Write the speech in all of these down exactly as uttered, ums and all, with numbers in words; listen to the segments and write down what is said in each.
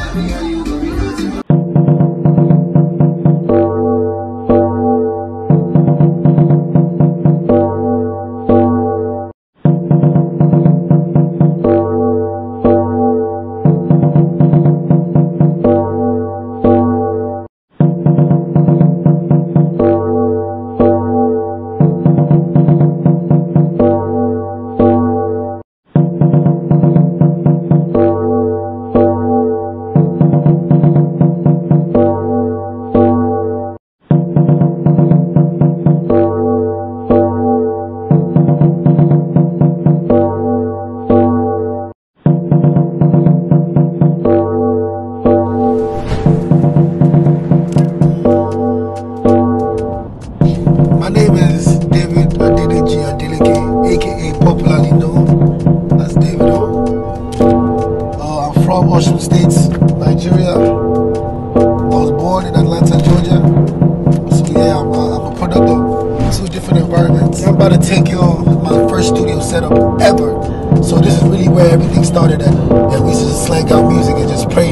My name is David Adeleke, aka popularly known as Davido. Uh, I'm from Osun State, Nigeria. I was born in Atlanta, Georgia. So yeah, I'm a, I'm a product of two different environments. I'm about to take you on my first studio setup ever. So this is really where everything started at. And we just slang out music and just prayed.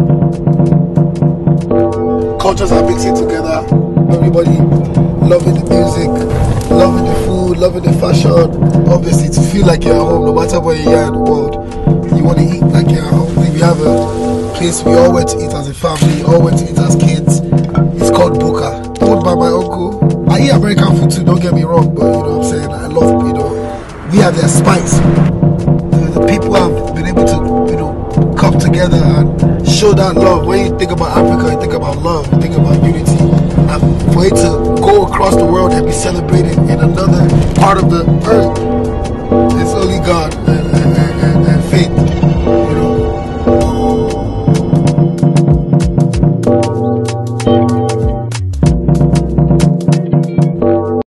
Cultures are mixing together. Everybody loving the music, loving the food, loving the fashion. Obviously, to feel like you're at home, no matter where you are in the world. You want to eat like you're at home. If you have a place we all went to eat as a family, all went to eat as kids, it's called Buka, owned by my uncle. I eat American food too, don't get me wrong, but you know what I'm saying, I love, you know, we have their spice. The, the people have been able to, you know, come together and show that love. When you think about Africa, you think about love, you think about unity. And for it to go across the world and be celebrated in another part of the earth, it's only God, man.